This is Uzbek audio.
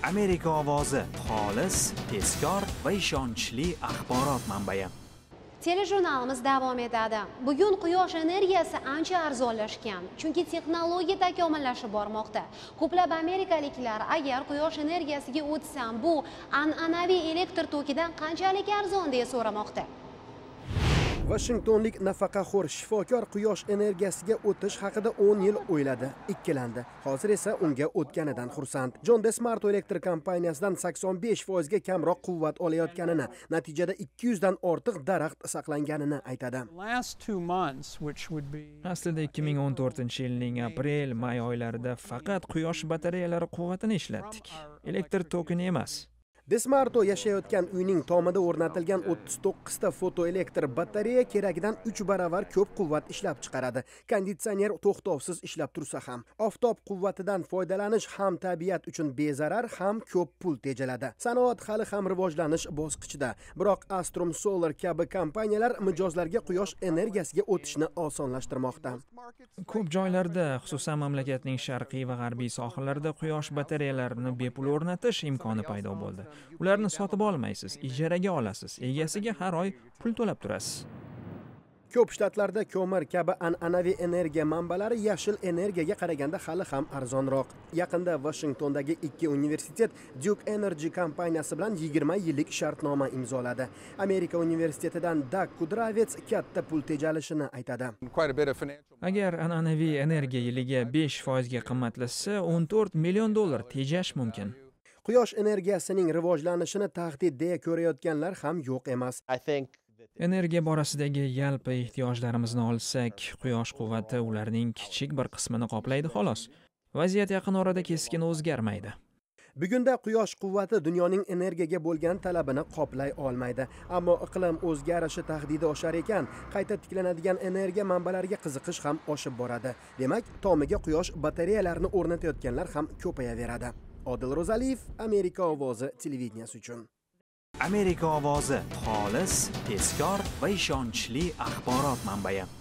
Amerika ovozi xolis, tezkor va ishonchli axborot manbai. Telejurnalimiz davom etadi. Bugun quyosh energiyasi ancha arzonlashgan, chunki texnologiya takomillashib bormoqda. Ko'plab amerikaliklar agar quyosh energiyasiga o'tsam, bu an'anaviy elektr tokidan qanchalik arzon deya so'ramoqda. Washingtonlik nafaqaxo'r shifokor quyosh energiyasiga o'tish haqida 10 yil o'yladi, ikkilandi. Hozir esa unga o'tganidan xursand. John DeSmarto elektr kompaniyasidan 85% ga kamroq quvvat olayotganini, natijada 200 dan ortiq daraxt saqlanganini aytadi. Aslida 2014-yilning aprel-may oylarida faqat quyosh batareyalari quvvatini ishlatdik. Elektr tokini emas. DeSmarto yashayotgan uyning tomida o'rnatilgan 39 ta fotoelektr batareya keragidan 3 baravar ko'p quvvat ishlab chiqaradi. Konditsioner to'xtovsiz ishlab tursa ham, oftob quvvatidan foydalanish ham tabiat uchun bezarar, ham ko'p pul tejaladi. Sanoat hali ham rivojlanish bosqichida, biroq Astrom Solar kabi kompaniyalar mijozlarga quyosh energiyasiga o'tishni osonlashtirmoqda. Ko'p joylarda, xususan mamlakatning sharqiy va g'arbiy sohillarida quyosh batareyalarini bepul o'rnatish imkoni paydo bo'ldi. Ularni sotib olmaysiz, ijaraga olasiz, egasiga har oy pul to'lab turasiz. Ko'p shtatlarda ko'mir kabi an'anaviy energiya manbalari yashil energiyaga qaraganda hali ham arzonroq. Yaqinda Washingtondagi ikki universitet Duke Energy kompaniyasi bilan 20 yillik shartnoma imzoladi. Amerika universitetidan Doug Kudravets katta pul tejalishini aytadi. Agar an'anaviy energiya yiliga 5% ga qimmatlashsa, $14 million tejash mumkin. Quyosh energiyasining rivojlanishini tahdid deya ko'rayotganlar ham yo'q emas. Energiya borasidagi yalpi ehtiyojlarimizni olsak, quyosh quvvati ularning kichik bir qismini qoplaydi xolos. Vaziyat yaqin orada keskin o'zgarmaydi. Bugunda quyosh quvvati dunyoning energiyaga bo'lgan talabini qoplay olmaydi. Ammo iqlim o'zgarishi tahdidi oshar ekan, qayta tiklanadigan energiya manbalariga qiziqish ham oshib boradi. Demak, tomiga quyosh batareyalarini o'rnatayotganlar ham ko'payaveradi. Odil Ro'zaliyev, Amerika ovozi televideniyasi uchun. Amerika ovozi xolis, tezkor va ishonchli axborot manbai.